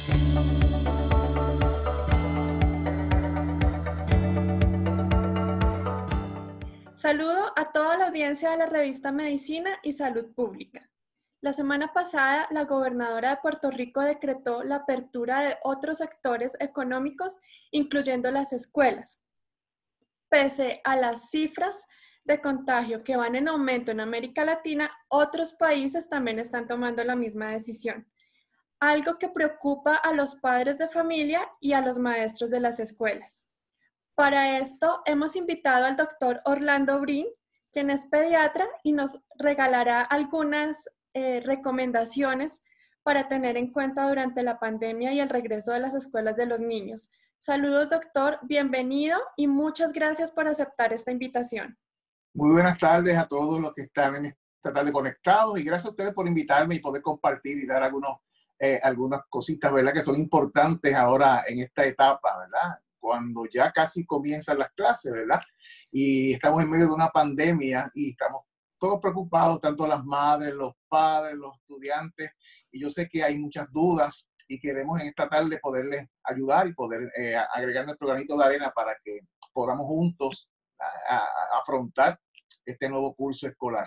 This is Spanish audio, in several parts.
Saludo a toda la audiencia de la revista Medicina y Salud Pública. La semana pasada, la gobernadora de Puerto Rico decretó la apertura de otros sectores económicos, incluyendo las escuelas. Pese a las cifras de contagio que van en aumento en América Latina, otros países también están tomando la misma decisión, algo que preocupa a los padres de familia y a los maestros de las escuelas. Para esto hemos invitado al doctor Orlando Brin, quien es pediatra y nos regalará algunas recomendaciones para tener en cuenta durante la pandemia y el regreso de las escuelas de los niños. Saludos, doctor, bienvenido y muchas gracias por aceptar esta invitación. Muy buenas tardes a todos los que están en esta tarde conectados y gracias a ustedes por invitarme y poder compartir y dar algunas cositas, ¿verdad?, que son importantes ahora en esta etapa, ¿verdad?, cuando ya casi comienzan las clases, ¿verdad? Y estamos en medio de una pandemia y estamos todos preocupados, tanto las madres, los padres, los estudiantes, y yo sé que hay muchas dudas y queremos en esta tarde poderles ayudar y poder agregar nuestro granito de arena para que podamos juntos afrontar este nuevo curso escolar.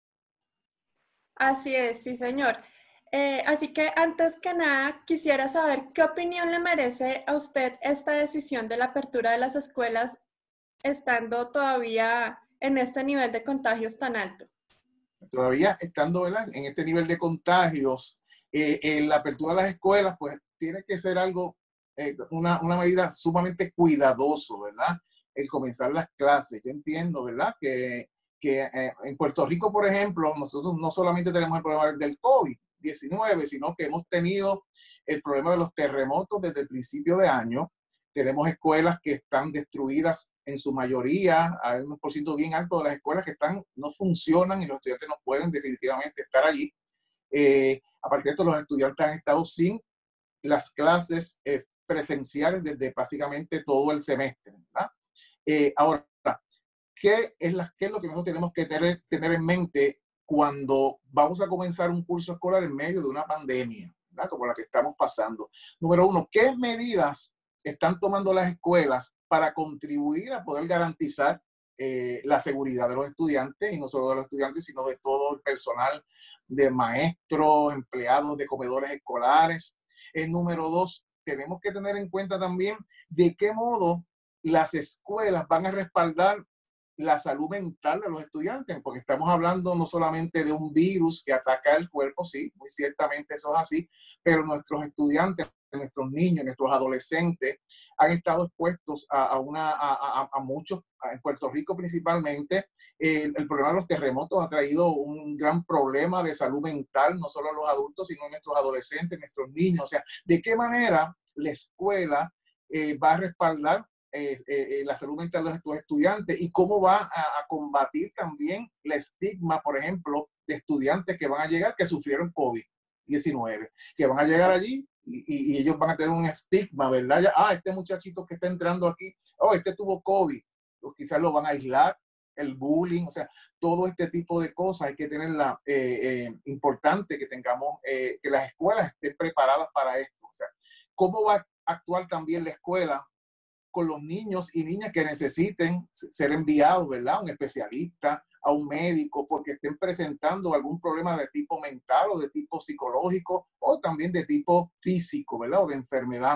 Así es, sí, señor. Así que antes que nada, quisiera saber qué opinión le merece a usted esta decisión de la apertura de las escuelas estando todavía en este nivel de contagios tan alto. Todavía estando, ¿verdad?, en este nivel de contagios, la apertura de las escuelas, pues tiene que ser algo, una medida sumamente cuidadoso, ¿verdad? El comenzar las clases. Yo entiendo, ¿verdad?, que en Puerto Rico, por ejemplo, nosotros no solamente tenemos el problema del COVID-19, sino que hemos tenido el problema de los terremotos desde el principio de año. Tenemos escuelas que están destruidas en su mayoría, hay un % bien alto de las escuelas que no funcionan y los estudiantes no pueden definitivamente estar allí. Aparte de esto, los estudiantes han estado sin las clases presenciales desde básicamente todo el semestre, ¿verdad? Ahora, ¿qué es lo que nosotros tenemos que tener en mente cuando vamos a comenzar un curso escolar en medio de una pandemia, ¿verdad?, como la que estamos pasando? Número uno, ¿qué medidas están tomando las escuelas para contribuir a poder garantizar la seguridad de los estudiantes, y no solo de los estudiantes, sino de todo el personal, de maestros, empleados de comedores escolares? Número dos, tenemos que tener en cuenta también de qué modo las escuelas van a respaldar la salud mental de los estudiantes, porque estamos hablando no solamente de un virus que ataca el cuerpo, sí, muy ciertamente eso es así, pero nuestros estudiantes, nuestros niños, nuestros adolescentes han estado expuestos a muchos, en Puerto Rico principalmente. El problema de los terremotos ha traído un gran problema de salud mental, no solo a los adultos, sino a nuestros adolescentes, nuestros niños. O sea, ¿de qué manera la escuela va a respaldar la salud mental de estos estudiantes y cómo va a combatir también el estigma, por ejemplo, de estudiantes que van a llegar que sufrieron COVID-19, que van a llegar allí y ellos van a tener un estigma, ¿verdad? Ya, este muchachito que está entrando aquí, este tuvo COVID, o quizás lo van a aislar, el bullying, o sea, todo este tipo de cosas hay que tenerla importante que tengamos, que las escuelas estén preparadas para esto. O sea, ¿cómo va a actuar también la escuela con los niños y niñas que necesiten ser enviados, ¿verdad?, a un especialista, a un médico, porque estén presentando algún problema de tipo mental o de tipo psicológico o también de tipo físico, ¿verdad?, o de enfermedad?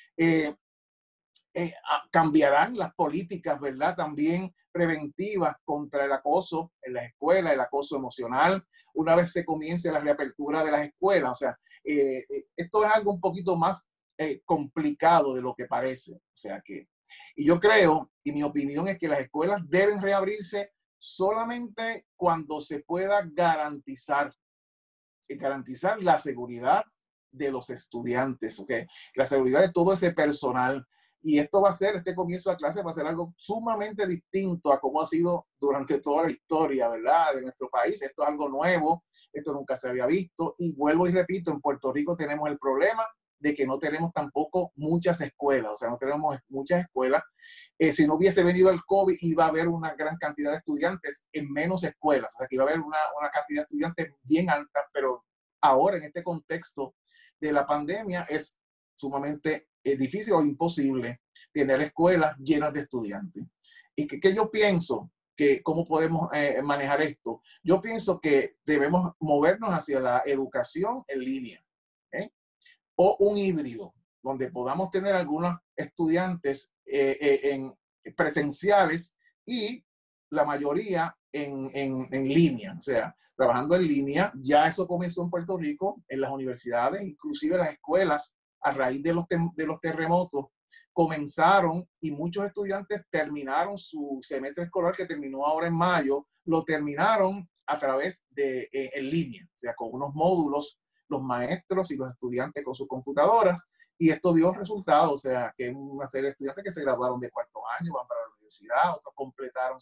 Cambiarán las políticas, ¿verdad?, también preventivas contra el acoso en las escuelas, el acoso emocional, una vez se comience la reapertura de las escuelas. O sea, esto es algo un poquito más complicado de lo que parece. O sea que, y yo creo, y mi opinión es que las escuelas deben reabrirse solamente cuando se pueda garantizar la seguridad de los estudiantes, ¿okay?, la seguridad de todo ese personal. Y esto va a ser, este comienzo de clase va a ser algo sumamente distinto a cómo ha sido durante toda la historia, ¿verdad?, de nuestro país. Esto es algo nuevo, esto nunca se había visto. Y vuelvo y repito, en Puerto Rico tenemos el problema de que no tenemos tampoco muchas escuelas, o sea, no tenemos muchas escuelas. Si no hubiese venido el COVID, iba a haber una gran cantidad de estudiantes en menos escuelas, o sea, que iba a haber una cantidad de estudiantes bien alta, pero ahora en este contexto de la pandemia es sumamente difícil o imposible tener escuelas llenas de estudiantes. ¿Y qué yo pienso? Que cómo podemos manejar esto. Yo pienso que debemos movernos hacia la educación en línea, ¿eh? O un híbrido, donde podamos tener algunos estudiantes en presenciales y la mayoría en línea, o sea, trabajando en línea. Ya eso comenzó en Puerto Rico, en las universidades, inclusive las escuelas, a raíz de los terremotos, comenzaron y muchos estudiantes terminaron su semestre escolar, que terminó ahora en mayo, lo terminaron a través de en línea, o sea, con unos módulos, los maestros y los estudiantes con sus computadoras, y esto dio resultados, o sea, que una serie de estudiantes que se graduaron de cuarto año, van para la universidad, otros completaron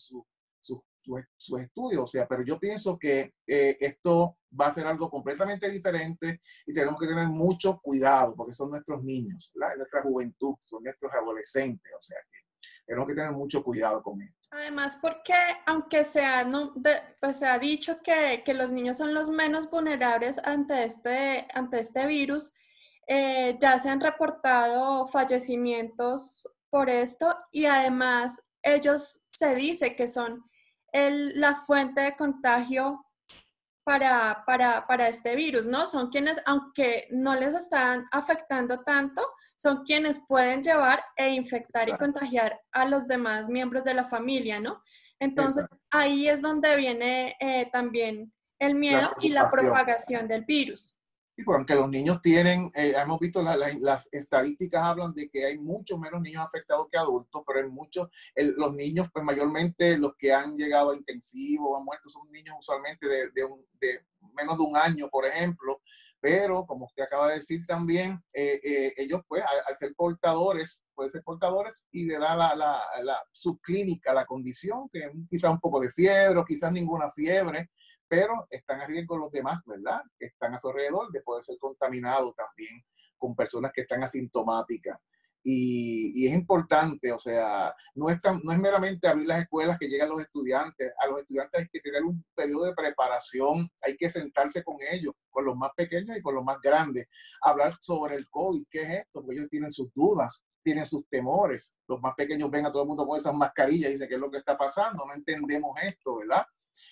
sus estudios, o sea, pero yo pienso que esto va a ser algo completamente diferente y tenemos que tener mucho cuidado porque son nuestros niños, ¿verdad? Nuestra juventud, son nuestros adolescentes, o sea que tenemos que tener mucho cuidado con esto. Además, porque aunque pues se ha dicho que los niños son los menos vulnerables ante este virus, ya se han reportado fallecimientos por esto y además ellos se dice que son la fuente de contagio para este virus, ¿no? Son quienes, aunque no les están afectando tanto, son quienes pueden llevar e infectar y contagiar a los demás miembros de la familia, ¿no? Entonces, Exacto. ahí es donde viene también el La miedo y la preocupación. propagación del virus. Sí, porque aunque los niños tienen, hemos visto las estadísticas hablan de que hay muchos menos niños afectados que adultos, pero hay muchos, los niños, pues mayormente los que han llegado a intensivo, han muerto, son niños usualmente de menos de un año, por ejemplo, pero como usted acaba de decir también, ellos pues al ser portadores, pueden ser portadores y le da la subclínica, la condición, que quizás un poco de fiebre o quizás ninguna fiebre, pero están a riesgo los demás, ¿verdad? Que están a su alrededor de poder ser contaminados también con personas que están asintomáticas. Y es importante, o sea, no es meramente abrir las escuelas que llegan los estudiantes. A los estudiantes hay que tener un periodo de preparación, hay que sentarse con ellos, con los más pequeños y con los más grandes, hablar sobre el COVID, qué es esto, porque ellos tienen sus dudas, tienen sus temores. Los más pequeños ven a todo el mundo con esas mascarillas y dicen, ¿qué es lo que está pasando? No entendemos esto, ¿verdad?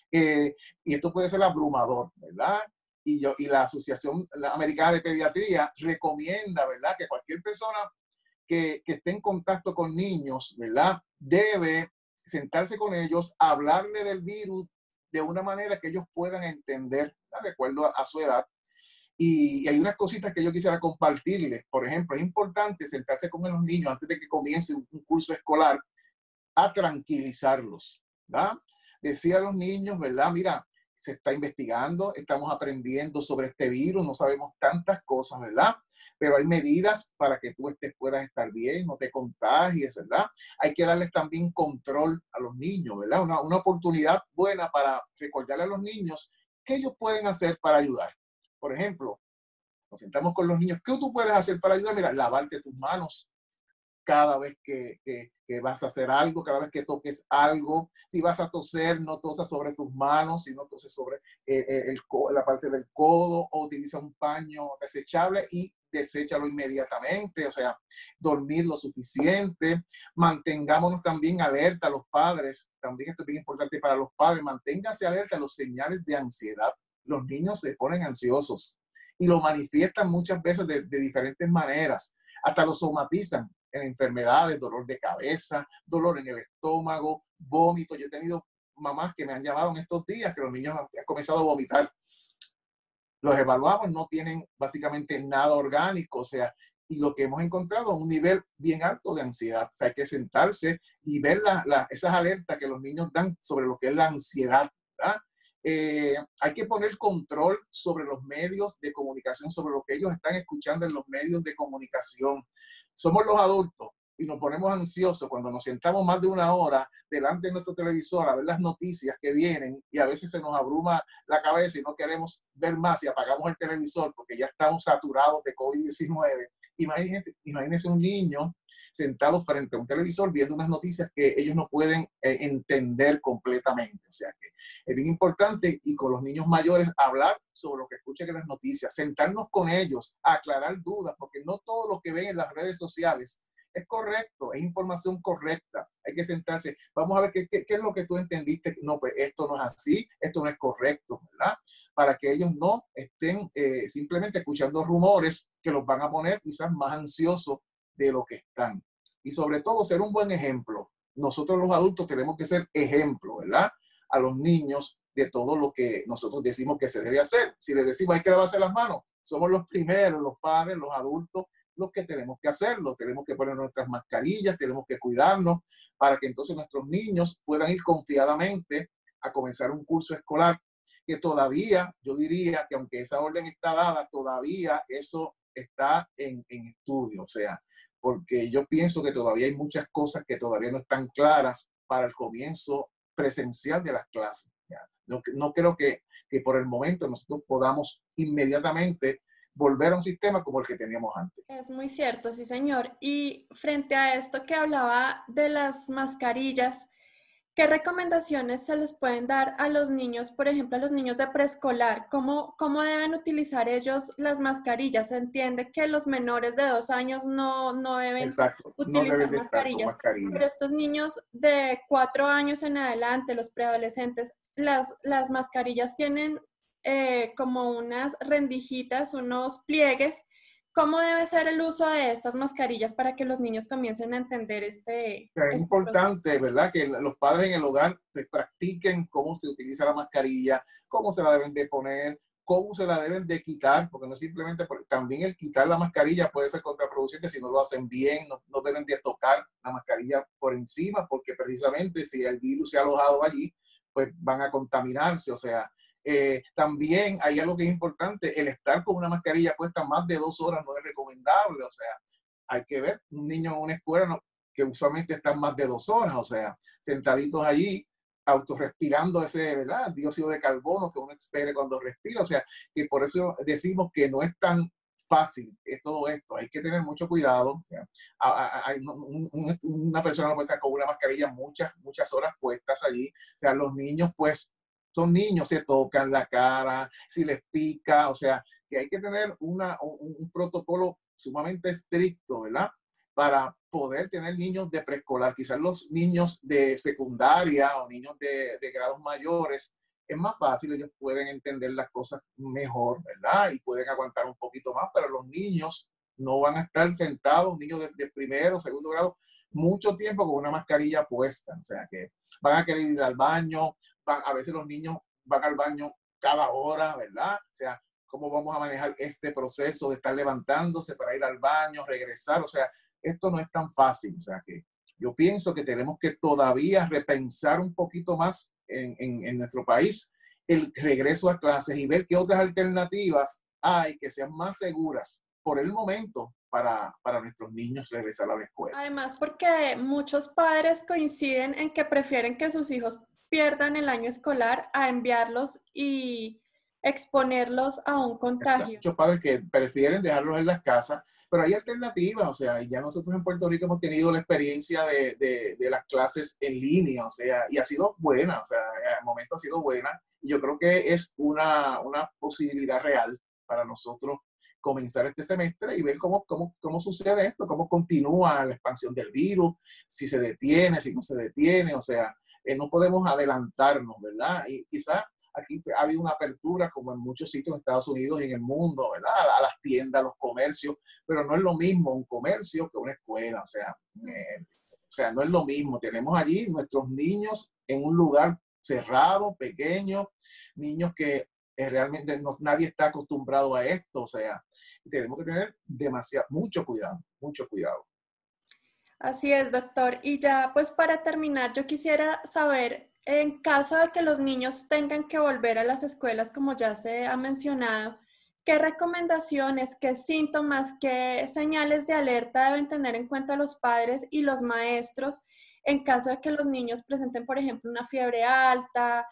Y esto puede ser abrumador, ¿verdad? Y la Asociación Americana de Pediatría recomienda, ¿verdad?, que cualquier persona que esté en contacto con niños, ¿verdad?, debe sentarse con ellos, hablarle del virus de una manera que ellos puedan entender, ¿verdad?, de acuerdo a su edad. Y hay unas cositas que yo quisiera compartirles. Por ejemplo, es importante sentarse con los niños antes de que comience un curso escolar a tranquilizarlos, ¿verdad? Decir a los niños, ¿verdad? Mira, se está investigando, estamos aprendiendo sobre este virus, no sabemos tantas cosas, ¿verdad? Pero hay medidas para que tú puedas estar bien, no te contagies, ¿verdad? Hay que darles también control a los niños, ¿verdad? Una oportunidad buena para recordarle a los niños qué ellos pueden hacer para ayudar. Por ejemplo, nos sentamos con los niños, ¿qué tú puedes hacer para ayudar? Mira, lavarte tus manos cada vez que vas a hacer algo, cada vez que toques algo. Si vas a toser, no tosas sobre tus manos, sino toses sobre la parte del codo, o utiliza un paño desechable y deséchalo inmediatamente. O sea, dormir lo suficiente. Mantengámonos también alerta a los padres. También esto es bien importante para los padres. Manténgase alerta a los señales de ansiedad. Los niños se ponen ansiosos y lo manifiestan muchas veces de diferentes maneras. Hasta lo somatizan en enfermedades, dolor de cabeza, dolor en el estómago, vómito. Yo he tenido mamás que me han llamado en estos días que los niños han comenzado a vomitar. Los evaluamos, no tienen básicamente nada orgánico, o sea, y lo que hemos encontrado es un nivel bien alto de ansiedad. O sea, hay que sentarse y ver esas alertas que los niños dan sobre lo que es la ansiedad, ¿verdad? Hay que poner control sobre los medios de comunicación, sobre lo que ellos están escuchando en los medios de comunicación. Somos los adultos y nos ponemos ansiosos cuando nos sentamos más de una hora delante de nuestro televisor a ver las noticias que vienen y a veces se nos abruma la cabeza y no queremos ver más y apagamos el televisor porque ya estamos saturados de COVID-19. Imagínense un niño sentado frente a un televisor viendo unas noticias que ellos no pueden entender completamente. O sea que es bien importante, y con los niños mayores, hablar sobre lo que escuchan en las noticias, sentarnos con ellos, aclarar dudas, porque no todo lo que ven en las redes sociales es correcto, es información correcta. Hay que sentarse, vamos a ver qué es lo que tú entendiste. No, pues esto no es así, esto no es correcto, ¿verdad? Para que ellos no estén simplemente escuchando rumores que los van a poner quizás más ansiosos de lo que están. Y sobre todo, ser un buen ejemplo. Nosotros los adultos tenemos que ser ejemplo, ¿verdad? A los niños de todo lo que nosotros decimos que se debe hacer. Si les decimos hay que lavarse las manos, somos los primeros, los padres, los adultos, los que tenemos que hacerlo. Tenemos que poner nuestras mascarillas, tenemos que cuidarnos para que entonces nuestros niños puedan ir confiadamente a comenzar un curso escolar, que todavía, yo diría que aunque esa orden está dada, todavía eso está en estudio. O sea, porque yo pienso que todavía hay muchas cosas que todavía no están claras para el comienzo presencial de las clases. No creo que por el momento nosotros podamos inmediatamente volver a un sistema como el que teníamos antes. Es muy cierto, sí, señor. Y frente a esto que hablaba de las mascarillas, ¿qué recomendaciones se les pueden dar a los niños, por ejemplo, a los niños de preescolar? ¿Cómo deben utilizar ellos las mascarillas? Se entiende que los menores de 2 años no deben Exacto, no deben utilizar de estar con mascarillas, pero mascarillas. estos niños de 4 años en adelante, los preadolescentes, las mascarillas tienen como unas rendijitas, unos pliegues. ¿Cómo debe ser el uso de estas mascarillas para que los niños comiencen a entender este Es proceso? importante, ¿verdad?, que los padres en el hogar pues, practiquen cómo se utiliza la mascarilla, cómo se la deben de poner, cómo se la deben de quitar, porque no simplemente, también el quitar la mascarilla puede ser contraproducente si no lo hacen bien. No deben de tocar la mascarilla por encima, porque precisamente si el virus se ha alojado allí, pues van a contaminarse. O sea, también hay algo que es importante: el estar con una mascarilla puesta más de 2 horas no es recomendable. O sea, hay que ver un niño en una escuela que usualmente están más de 2 horas, o sea, sentaditos allí, autorrespirando ese, ¿verdad?, dióxido de carbono que uno expere cuando respira. O sea, que por eso decimos que no es tan fácil todo esto. Hay que tener mucho cuidado. O sea, una persona no puede estar con una mascarilla muchas horas puestas allí. O sea, los niños, pues, son niños, se tocan la cara, si les pica. O sea, que hay que tener un protocolo sumamente estricto, ¿verdad?, para poder tener niños de preescolar. Quizás los niños de secundaria o niños de grados mayores es más fácil, ellos pueden entender las cosas mejor, ¿verdad? Y pueden aguantar un poquito más, pero los niños no van a estar sentados, niños de primero, segundo grado, mucho tiempo con una mascarilla puesta. O sea, que van a querer ir al baño, a veces los niños van al baño cada hora, ¿verdad? O sea, ¿cómo vamos a manejar este proceso de estar levantándose para ir al baño, regresar? O sea, esto no es tan fácil. O sea, que yo pienso que tenemos que todavía repensar un poquito más en nuestro país el regreso a clases y ver qué otras alternativas hay que sean más seguras por el momento para nuestros niños regresar a la escuela. Además, porque muchos padres coinciden en que prefieren que sus hijos pierdan el año escolar a enviarlos y exponerlos a un Exacto. contagio. Muchos padres que prefieren dejarlos en las casas, pero hay alternativas. O sea, ya nosotros en Puerto Rico hemos tenido la experiencia de las clases en línea. O sea, y ha sido buena. O sea, al momento ha sido buena. Y yo creo que es una posibilidad real para nosotros comenzar este semestre y ver cómo sucede esto, cómo continúa la expansión del virus, si se detiene, si no se detiene. O sea, no podemos adelantarnos, ¿verdad? Y quizás aquí ha habido una apertura, como en muchos sitios de Estados Unidos y en el mundo, ¿verdad?, a las tiendas, a los comercios, pero no es lo mismo un comercio que una escuela. O sea, no es lo mismo. Tenemos allí nuestros niños en un lugar cerrado, pequeño, niños que realmente nadie está acostumbrado a esto. O sea, tenemos que tener mucho cuidado, mucho cuidado. Así es, doctor. Y ya, pues para terminar, yo quisiera saber, en caso de que los niños tengan que volver a las escuelas, como ya se ha mencionado, ¿Qué recomendaciones, qué síntomas, qué señales de alerta deben tener en cuenta los padres y los maestros en caso de que los niños presenten, por ejemplo, una fiebre alta,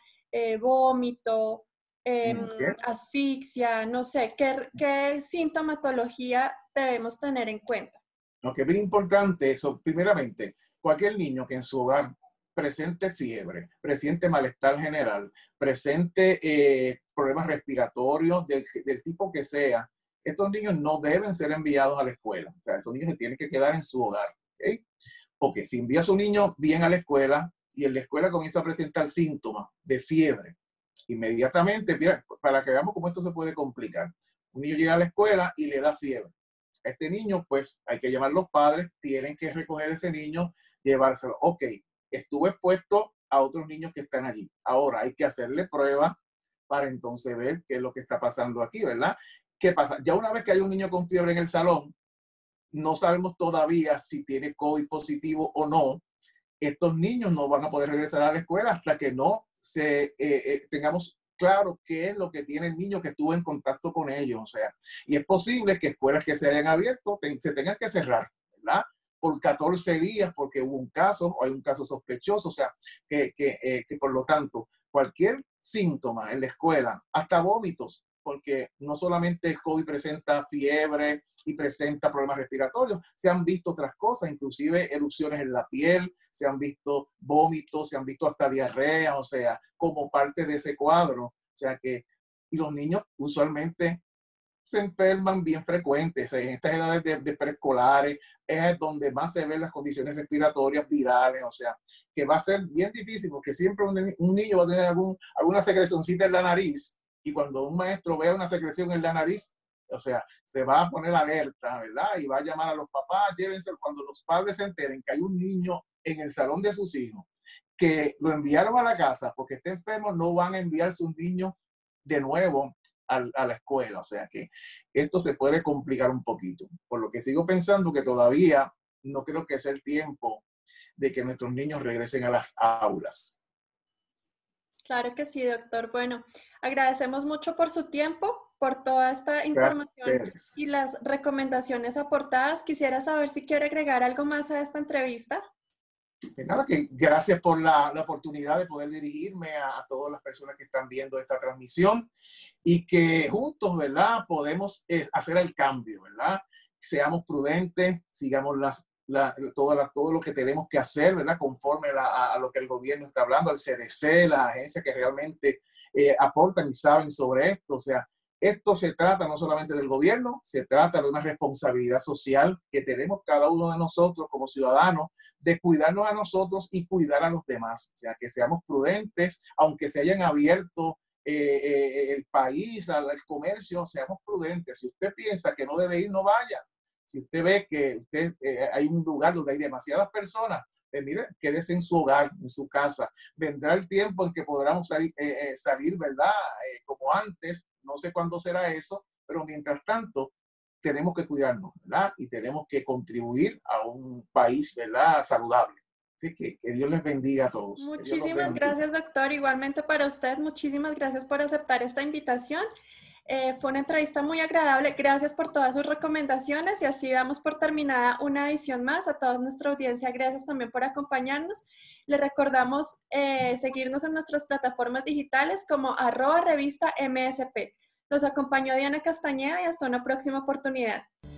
vómito, Ok. asfixia, no sé, qué sintomatología debemos tener en cuenta? Lo que es bien importante, eso, primeramente, cualquier niño que en su hogar presente fiebre, presente malestar general, presente problemas respiratorios del tipo que sea, estos niños no deben ser enviados a la escuela. O sea, esos niños se tienen que quedar en su hogar. ¿Ok? Porque si envía a su niño bien a la escuela y en la escuela comienza a presentar síntomas de fiebre, inmediatamente, mira, para que veamos cómo esto se puede complicar. Un niño llega a la escuela y le da fiebre. A este niño, pues hay que llamar a los padres, tienen que recoger ese niño, llevárselo. Ok, estuvo expuesto a otros niños que están allí. Ahora hay que hacerle pruebas para entonces ver qué es lo que está pasando aquí, ¿verdad? ¿Qué pasa? Ya una vez que hay un niño con fiebre en el salón, no sabemos todavía si tiene COVID positivo o no. Estos niños no van a poder regresar a la escuela hasta que no tengamos claro qué es lo que tiene el niño que estuvo en contacto con ellos. O sea, y es posible que escuelas que se hayan abierto se tengan que cerrar, ¿verdad? Por 14 días porque hubo un caso o hay un caso sospechoso. O sea, que por lo tanto, cualquier síntoma en la escuela, hasta vómitos, porque no solamente el COVID presenta fiebre y presenta problemas respiratorios, se han visto otras cosas, inclusive erupciones en la piel, se han visto vómitos, se han visto hasta diarrea, o sea, como parte de ese cuadro. O sea que, y los niños usualmente se enferman bien frecuentes. En estas edades de preescolares es donde más se ven las condiciones respiratorias virales, o sea, que va a ser bien difícil porque siempre un niño va a tener alguna secrecioncita en la nariz y cuando un maestro vea una secreción en la nariz, o sea, se va a poner alerta, ¿verdad? Y va a llamar a los papás, llévense, cuando los padres se enteren que hay un niño en el salón de sus hijos que lo enviaron a la casa porque está enfermo, no van a enviar a sus niños de nuevo a la escuela. O sea que esto se puede complicar un poquito. Por lo que sigo pensando que todavía no creo que sea el tiempo de que nuestros niños regresen a las aulas. Claro que sí, doctor. Bueno, agradecemos mucho por su tiempo, por toda esta Gracias a información ustedes. y las recomendaciones aportadas. Quisiera saber si quiere agregar algo más a esta entrevista. Que nada, que gracias por la oportunidad de poder dirigirme a todas las personas que están viendo esta transmisión y que juntos, ¿verdad? Podemos hacer el cambio, ¿verdad? Seamos prudentes, sigamos todo lo que tenemos que hacer, ¿verdad? Conforme a lo que el gobierno está hablando, al CDC, las agencias que realmente aportan y saben sobre esto. O sea, esto se trata no solamente del gobierno, se trata de una responsabilidad social que tenemos cada uno de nosotros como ciudadanos de cuidarnos a nosotros y cuidar a los demás. O sea, que seamos prudentes, aunque se hayan abierto el país, al comercio, seamos prudentes. Si usted piensa que no debe ir, no vaya. Si usted ve que hay un lugar donde hay demasiadas personas, mire, quédese en su hogar, en su casa. Vendrá el tiempo en que podamos salir, ¿verdad? Como antes, no sé cuándo será eso, pero mientras tanto, tenemos que cuidarnos, ¿verdad? Y tenemos que contribuir a un país, ¿verdad? Saludable. Así que Dios les bendiga a todos. Que Dios los Muchísimas bendiga. gracias, doctor. Igualmente para usted, muchísimas gracias por aceptar esta invitación. Fue una entrevista muy agradable. Gracias por todas sus recomendaciones y así damos por terminada una edición más. A toda nuestra audiencia, gracias también por acompañarnos. Les recordamos seguirnos en nuestras plataformas digitales como @revista MSP. Los acompañó Diana Castañeda y hasta una próxima oportunidad.